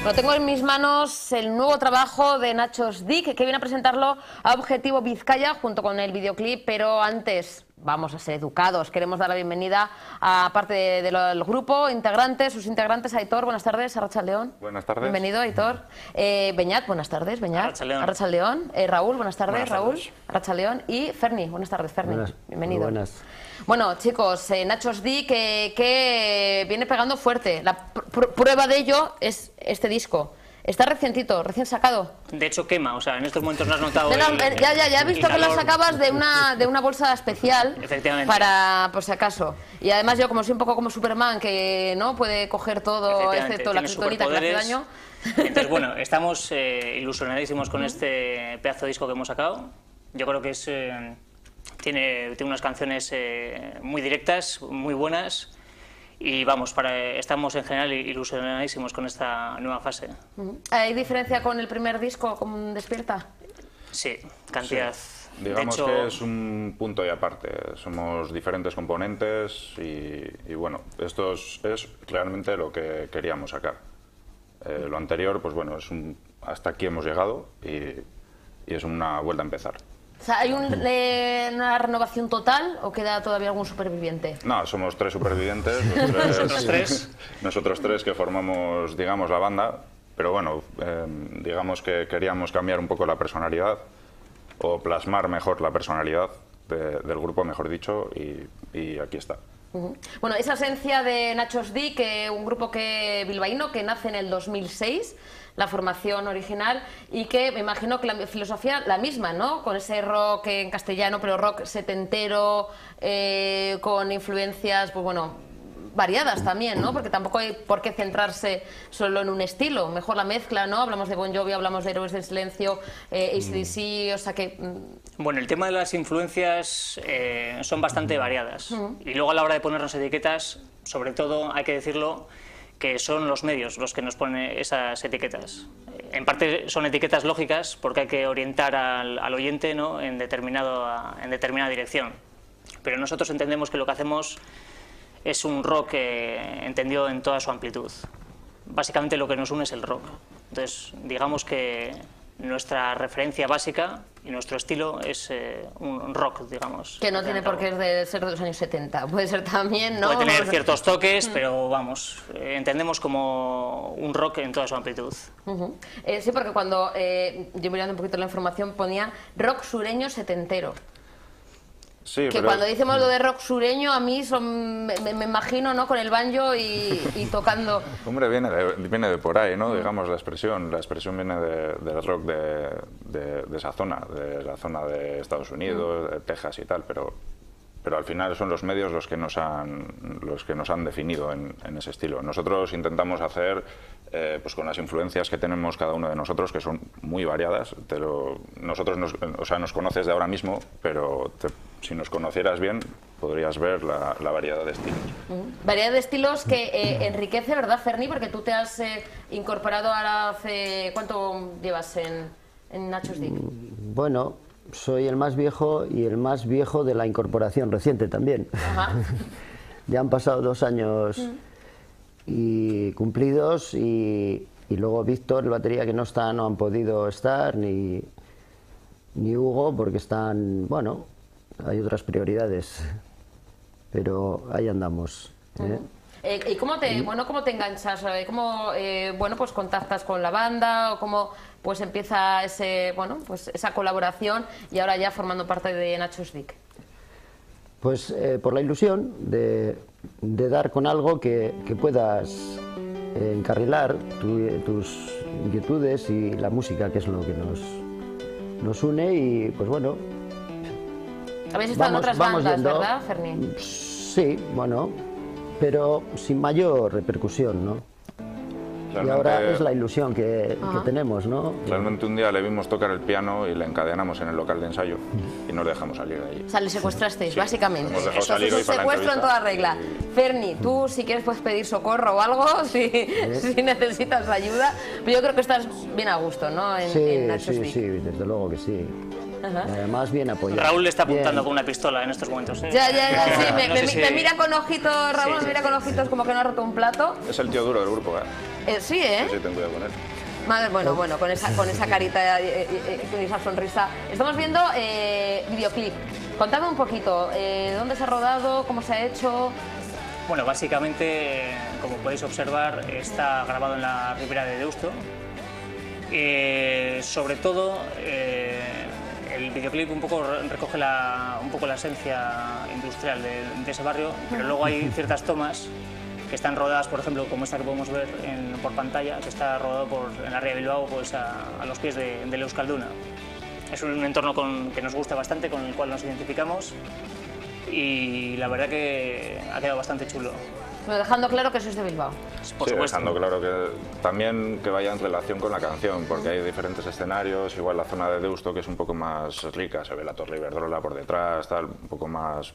Bueno, tengo en mis manos el nuevo trabajo de Nachos Dic, que viene a presentarlo a Objetivo Vizcaya junto con el videoclip, pero antes vamos a ser educados. Queremos dar la bienvenida a parte del grupo, sus integrantes, Aitor, buenas tardes, Arratsaldeon. Buenas tardes. Bienvenido, Aitor. Beñat, buenas tardes, Beñat. Arratsaldeon. Raúl, buenas tardes, Raúl. Arratsaldeon. Y Ferni, buenas tardes, Ferni. Bienvenido. Buenas. Bueno, chicos, Nachos Dic que viene pegando fuerte. La prueba de ello es este disco. Está recientito, recién sacado. De hecho quema, o sea, en estos momentos no has notado Ya he visto que lo sacabas de una bolsa especial. Efectivamente. Para, por si acaso. Y además yo, como soy un poco como Superman, que no puede coger todo, excepto la kriptonita que le hace daño. Entonces, bueno, estamos ilusionadísimos con este pedazo de disco que hemos sacado. Yo creo que es... Tiene unas canciones muy directas, muy buenas y vamos, estamos en general ilusionadísimos con esta nueva fase. ¿Hay diferencia con el primer disco, con Despierta? Sí, cantidad. Sí. Digamos que es un punto y aparte, somos diferentes componentes y bueno, esto es realmente lo que queríamos sacar. Lo anterior, pues bueno, hasta aquí hemos llegado y es una vuelta a empezar. O sea, ¿hay una renovación total o queda todavía algún superviviente? No, somos 3 supervivientes, nosotros tres que formamos, digamos, la banda, pero bueno, digamos que queríamos cambiar un poco la personalidad o plasmar mejor la personalidad del grupo, mejor dicho, y aquí está. Bueno, esa esencia de Nachos Dic, un grupo bilbaíno que nace en el 2006, la formación original, y que me imagino que la filosofía la misma, ¿no? Con ese rock en castellano, pero rock setentero, con influencias, pues bueno, variadas también, ¿no? Porque tampoco hay por qué centrarse solo en un estilo, mejor la mezcla, ¿no? Hablamos de Bon Jovi, hablamos de Héroes del Silencio, AC/DC, o sea que... Bueno, el tema de las influencias son bastante variadas y luego a la hora de ponernos etiquetas, sobre todo hay que decirlo, que son los medios los que nos ponen esas etiquetas. En parte son etiquetas lógicas porque hay que orientar al oyente, ¿no? en determinada dirección, pero nosotros entendemos que lo que hacemos es un rock entendido en toda su amplitud. Básicamente lo que nos une es el rock. Entonces, digamos que nuestra referencia básica y nuestro estilo es un rock, digamos. Que no tiene por qué ser de los años 70, puede ser también, ¿no? Puede tener ciertos toques, pero vamos, entendemos como un rock en toda su amplitud. Sí, porque cuando yo mirando un poquito la información ponía rock sureño setentero. Sí, que cuando decimos lo de rock sureño, a mí me imagino, ¿no? Con el banjo y tocando. Hombre, viene de por ahí, ¿no? Digamos, la expresión viene del rock de esa zona, de la zona de Estados Unidos, de Texas y tal, pero al final son los medios los que nos han definido en ese estilo. Nosotros intentamos hacer, pues con las influencias que tenemos cada uno de nosotros, que son muy variadas, nosotros nos conoces de ahora mismo, pero si nos conocieras bien, podrías ver la variedad de estilos. Variedad de estilos que enriquece, ¿verdad, Ferni? Porque tú te has incorporado ahora hace... ¿Cuánto llevas en Nachos Dic? Bueno, soy el más viejo y el más viejo de la incorporación reciente también. Ajá. Ya han pasado 2 años y cumplidos y luego Víctor, el batería, que no han podido estar, ni Hugo, porque están, bueno, hay otras prioridades, pero ahí andamos. ¿Y cómo te enganchas? ¿Cómo pues contactas con la banda? ¿O cómo pues empieza esa colaboración y ahora ya formando parte de Nachos Dic? Pues por la ilusión de dar con algo que puedas encarrilar tus inquietudes y la música, que es lo que nos une, y pues bueno. Habéis estado en otras bandas, ¿verdad, Ferni? Sí, bueno, pero sin mayor repercusión, ¿no? Realmente, y ahora es la ilusión que tenemos, ¿no? Realmente un día le vimos tocar el piano y le encadenamos en el local de ensayo y no le dejamos salir de allí. O sea, le secuestrasteis, sí, básicamente. Esto es un secuestro en toda regla. Ferni, tú si quieres puedes pedir socorro o algo, si necesitas ayuda. Pero yo creo que estás bien a gusto, ¿no? En Nachos Dic. Sí, desde luego que sí. Además, bien apoyado. Raúl le está apuntando Bien. con una pistola en estos momentos. Ya, sí, No sé si- me mira con ojitos, Raúl, Sí, me mira con ojitos como que no ha roto un plato. Es el tío duro del grupo, ¿eh? Sí, ¿eh? Sí, ten cuidado con él. Madre, bueno, con esa carita y esa sonrisa. Estamos viendo videoclip. Contadme un poquito, ¿dónde se ha rodado? ¿Cómo se ha hecho? Bueno, básicamente, como podéis observar, está grabado en la Ribera de Deusto. Sobre todo, el videoclip un poco recoge un poco la esencia industrial de ese barrio, pero luego hay ciertas tomas que están rodadas, por ejemplo, como esta que podemos ver por pantalla, que está rodado en la ría de Bilbao, pues a los pies del Euskalduna. Es un entorno que nos gusta bastante, con el cual nos identificamos, y la verdad que ha quedado bastante chulo. Pero dejando claro que sois de Bilbao. Por Sí, supuesto. dejando claro que también que vaya en relación con la canción, porque hay diferentes escenarios, igual la zona de Deusto, que es un poco más rica, se ve la Torre Iberdrola por detrás, tal, un poco más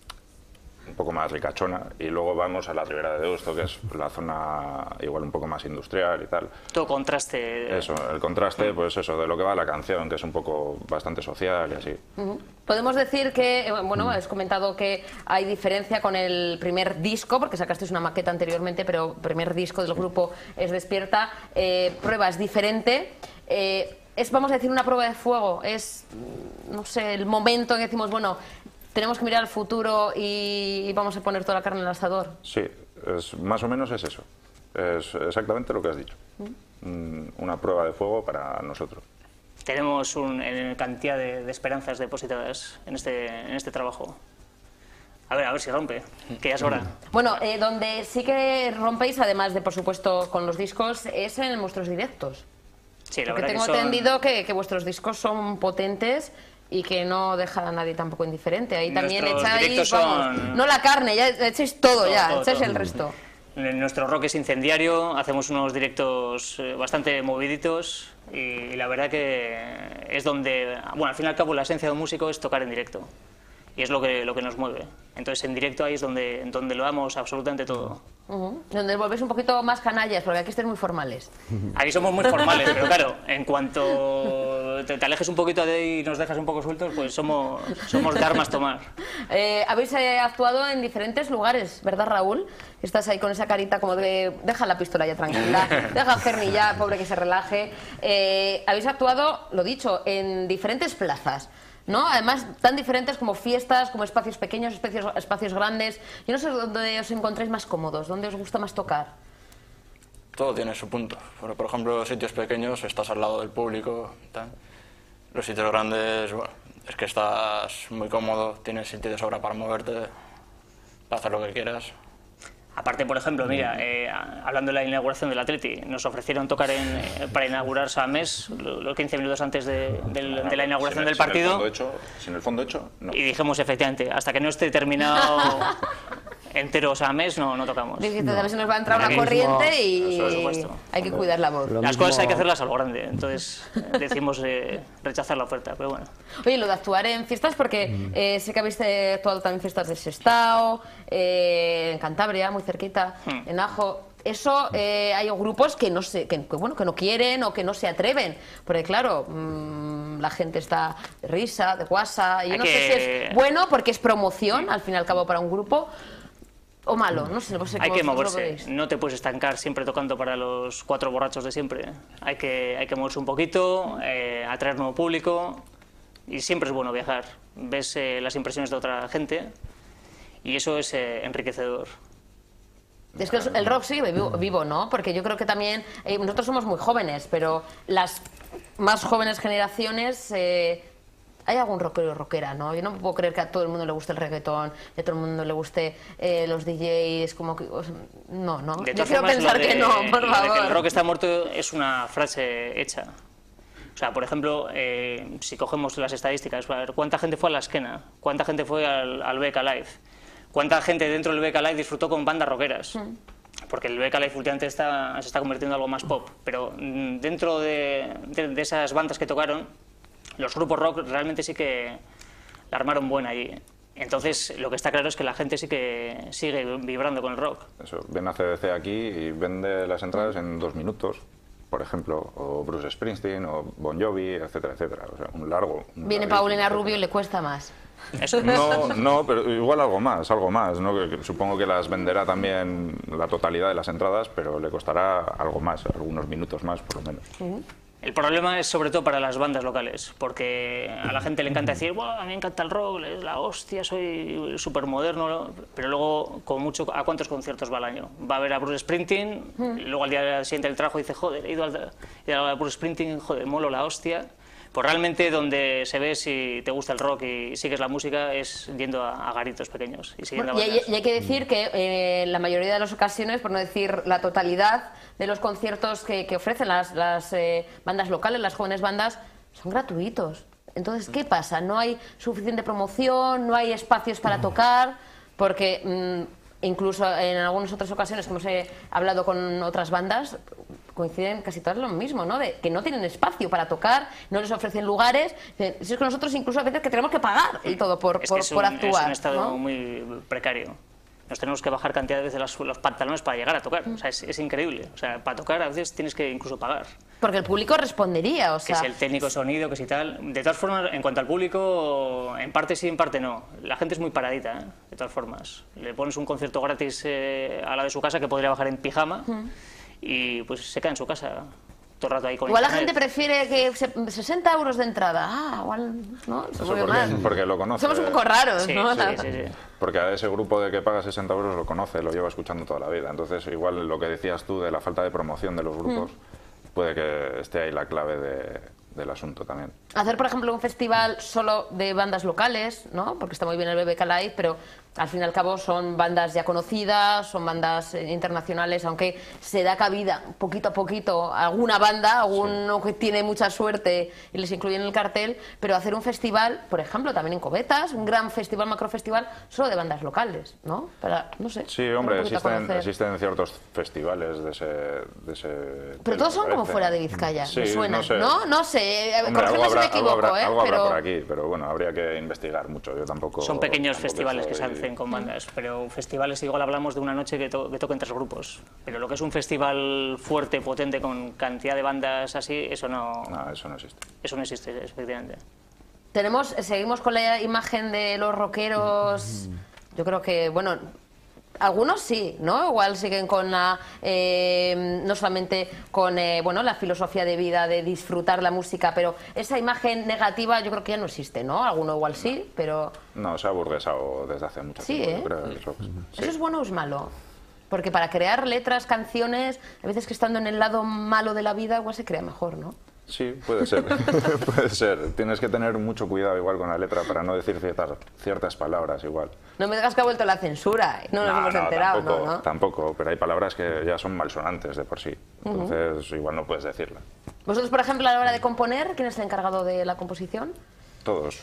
ricachona, y luego vamos a la Ribera de Deusto, que es la zona igual un poco más industrial y tal. Todo contraste. Eso, el contraste, pues eso, de lo que va la canción, que es un poco bastante social y así. Podemos decir que, bueno, has comentado que hay diferencia con el primer disco, porque sacasteis una maqueta anteriormente, pero el primer disco del grupo es Despierta. Prueba es diferente. Es, vamos a decir, una prueba de fuego. Es, no sé, el momento en que decimos, bueno, tenemos que mirar al futuro y vamos a poner toda la carne en el asador. Sí, más o menos es eso. Es exactamente lo que has dicho. Una prueba de fuego para nosotros. Tenemos una cantidad de esperanzas depositadas en este trabajo. A ver si rompe, que ya es hora. Bueno, donde sí que rompéis, además de, por supuesto, con los discos, es en vuestros directos. Sí, la Porque verdad tengo que son... entendido que vuestros discos son potentes y que no deja a nadie tampoco indiferente. Ahí también Nuestros echáis, directos vamos, son- no la carne, ya echáis todo, Todo, echáis todo. el resto. Nuestro rock es incendiario, hacemos unos directos bastante moviditos y la verdad que es donde, bueno, al fin y al cabo la esencia de un músico es tocar en directo y es lo que nos mueve. Entonces en directo ahí es donde lo damos absolutamente todo. Donde volvéis un poquito más canallas, porque aquí estáis muy formales. Aquí somos muy formales, pero claro, en cuanto te alejes un poquito de ahí y nos dejas un poco sueltos, pues somos de armas tomar. Habéis actuado en diferentes lugares, ¿verdad, Raúl? Estás ahí con esa carita como de deja la pistola ya tranquila, deja a Ferni ya, pobre que se relaje. Habéis actuado, lo dicho, en diferentes plazas, ¿no? Además, tan diferentes como fiestas, como espacios pequeños, espacios grandes. Yo no sé dónde os encontráis más cómodos, dónde os gusta más tocar. Todo tiene su punto. Por ejemplo, los sitios pequeños estás al lado del público. Tal. Los sitios grandes, bueno, es que estás muy cómodo, tienes sitio de sobra para moverte, para hacer lo que quieras. Aparte, por ejemplo, mira, hablando de la inauguración del Atleti, nos ofrecieron tocar para inaugurar Samés los 15 minutos antes de la inauguración del partido. Sin el fondo hecho, no. Y dijimos, efectivamente, hasta que no esté terminado entero Samés, no tocamos. Dijiste, a ver si nos va a entrar una Aquí corriente y Por supuesto. hay que cuidar la voz. Lo Las cosas hay que mismo- hacerlas a lo grande, entonces decimos rechazar la oferta, pero bueno. Oye, lo de actuar en fiestas, porque sé que habéis actuado también en fiestas de Sestao, en Cantabria, muy cerquita, en Ajo. Eso, hay grupos que no que no quieren o que no se atreven, porque claro, la gente está de risa, de guasa, y yo Hay no sé si es bueno porque es promoción, al fin y al cabo, para un grupo, o malo, no sé Hay cómo que vosotros lo moverse, veis. no te puedes estancar siempre tocando para los 4 borrachos de siempre. Hay que moverse un poquito, atraer nuevo público y siempre es bueno viajar. Ves las impresiones de otra gente y eso es enriquecedor. Es que el rock sigue vivo, ¿no? Porque yo creo que también, nosotros somos muy jóvenes, pero las más jóvenes generaciones, hay algún rockero o rockera, ¿no? Yo no puedo creer que a todo el mundo le guste el reggaetón, que a todo el mundo le guste los DJs, como que... no. De Yo todas quiero formas, pensar lo de- que no, por lo de que el favor. rock está muerto es una frase hecha. O sea, por ejemplo, si cogemos las estadísticas, a ver, ¿cuánta gente fue a la Esquena? ¿Cuánta gente fue al BK Live? ¿Cuánta gente dentro del BK Live disfrutó con bandas rockeras? Porque el BK Live últimamente se está convirtiendo en algo más pop, pero dentro de esas bandas que tocaron, los grupos rock realmente sí que la armaron buena allí. Entonces, lo que está claro es que la gente sí que sigue vibrando con el rock. Eso, ven a CDC aquí y vende las entradas en 2 minutos. por ejemplo, o Bruce Springsteen, o Bon Jovi, etcétera, etcétera. O sea, un largo... Viene Paulina Rubio y le cuesta más. Eso. No, pero igual algo más, ¿no? Que supongo que las venderá también la totalidad de las entradas, pero le costará algo más, algunos minutos más, por lo menos. El problema es sobre todo para las bandas locales, porque a la gente le encanta decir, "Buah, a mí me encanta el rock, es la hostia, soy súper moderno", pero luego, como mucho, ¿a cuántos conciertos va al año? Va a ver a Bruce Springsteen, y luego al día siguiente del trabajo dice, joder, he ido a Bruce Springsteen, joder, molo la hostia. Pues realmente donde se ve si te gusta el rock y sigues la música es yendo a garitos pequeños y siguiendo Bueno, bandas. y hay que decir que la mayoría de las ocasiones, por no decir la totalidad de los conciertos que ofrecen las bandas locales, las jóvenes bandas, son gratuitos. Entonces, ¿qué pasa? No hay suficiente promoción, no hay espacios para tocar, porque incluso en algunas otras ocasiones que hemos hablado con otras bandas, coinciden casi todas lo mismo, ¿no? De que no tienen espacio para tocar, no les ofrecen lugares. Si es que nosotros incluso a veces que tenemos que pagar y todo por actuar. Es un estado ¿no? muy precario. Nos tenemos que bajar cantidad de veces los pantalones para llegar a tocar. O sea, es increíble. O sea, para tocar a veces tienes que incluso pagar. Porque el público respondería, o Que sea... si el técnico de sonido, que si tal. De todas formas, en cuanto al público, en parte sí, en parte no. La gente es muy paradita, ¿eh? De todas formas. Le pones un concierto gratis a la de su casa que podría bajar en pijama y pues se queda en su casa todo el rato ahí con Igual la internet. gente prefiere que 60 euros de entrada. Ah, igual, ¿no? Se Eso mueve más. porque lo conoce. Somos un poco raros, Sí, ¿no? sí, sí, sí. Porque a ese grupo de que paga 60 euros lo conoce, lo lleva escuchando toda la vida. Entonces, igual lo que decías tú de la falta de promoción de los grupos, puede que esté ahí la clave del asunto también. Hacer, por ejemplo, un festival solo de bandas locales, ¿no? Porque está muy bien el BBK Live, pero al fin y al cabo son bandas ya conocidas, son bandas internacionales, aunque se da cabida poquito a poquito a alguna banda, alguno que tiene mucha suerte y les incluye en el cartel, pero hacer un festival, por ejemplo, también en Cobetas, un gran festival, macrofestival, solo de bandas locales, ¿no? Para, no sé. Sí, hombre, dar un poquito a conocer. existen ciertos festivales de ese Pero todos son como parece. fuera de Vizcaya, Sí, me suenan, no sé. ¿no? No sé, Hombre, corrígeme si me equivoco, algo habrá pero... por aquí, pero bueno, habría que investigar mucho. Yo tampoco... Son pequeños tampoco festivales que se soy- hacen con bandas, pero festivales igual hablamos de una noche que toquen 3 grupos. Pero lo que es un festival fuerte, potente, con cantidad de bandas así, eso no existe, efectivamente. Seguimos con la imagen de los rockeros, yo creo que, bueno, algunos sí, ¿no? Igual siguen con la, no solamente con bueno, la filosofía de vida de disfrutar la música, pero esa imagen negativa yo creo que ya no existe, ¿no? Alguno igual sí, pero... No, se ha burguesado desde hace mucho Sí, tiempo. ¿eh? Yo creo que eso sí. ¿Eso es bueno o es malo? Porque para crear letras, canciones, a veces que estando en el lado malo de la vida, igual se crea mejor, ¿no? Sí, puede ser. Puede ser. Tienes que tener mucho cuidado igual con la letra para no decir ciertas palabras igual. No me digas que ha vuelto la censura, no nos hemos enterado, tampoco, ¿no? tampoco, pero hay palabras que ya son malsonantes de por sí. Entonces igual no puedes decirlas. Vosotros, por ejemplo, a la hora de componer, ¿quién está encargado de la composición? Todos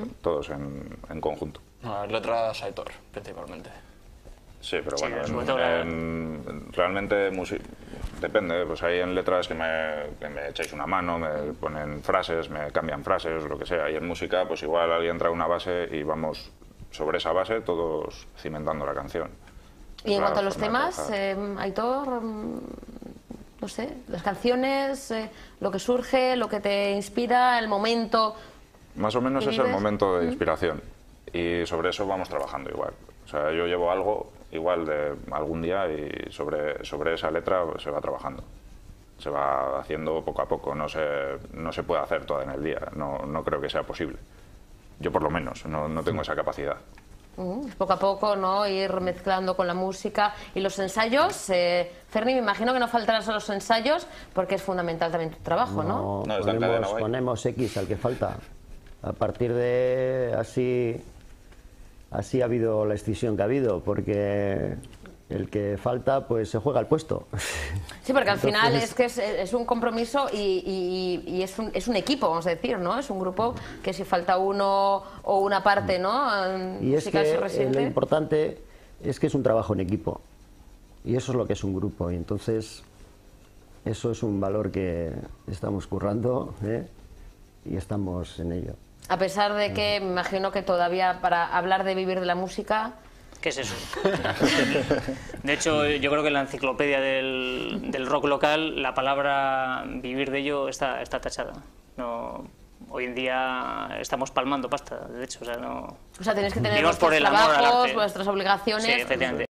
en conjunto. Las letras Aitor, principalmente. Sí, pero Sí, bueno, sobre todo realmente depende, pues hay en letras que me echáis una mano, me ponen frases, me cambian frases, lo que sea, y en música pues igual alguien trae una base y vamos sobre esa base todos cimentando la canción. Y en La cuanto a los forma de temas, trabajar. Aitor, no sé, las canciones, lo que surge, lo que te inspira, el momento... Más o menos ¿Y es el vives? momento de inspiración y sobre eso vamos trabajando igual. O sea, yo llevo algo igual de algún día y sobre esa letra se va trabajando. Se va haciendo poco a poco, no se puede hacer toda en el día, no creo que sea posible. Yo por lo menos, no tengo esa capacidad. Poco a poco, ¿no? Ir mezclando con la música y los ensayos. Ferni, me imagino que no faltarás a los ensayos porque es fundamental también tu trabajo, ¿no? No, está encadenado ahí. Ponemos X al que falta. A partir de así ha habido la escisión que ha habido, porque el que falta pues se juega el puesto. Sí, porque al final Entonces- es que es un compromiso y es un equipo, vamos a decir, ¿no? Es un grupo que si falta uno o una parte, ¿no? Y es Musical se que lo resiente. importante es que es un trabajo en equipo. Y eso es lo que es un grupo. Y entonces eso es un valor que estamos currando, ¿eh? Y estamos en ello. A pesar de que me imagino que todavía para hablar de vivir de la música ¿Qué es eso? De hecho, yo creo que en la enciclopedia del rock local la palabra vivir de ello está tachada. No, hoy en día estamos palmando pasta, de hecho, o sea, no... O sea, tenéis que tener Vivimos por vuestros el amor al trabajos, arte. vuestras obligaciones. Sí, efectivamente.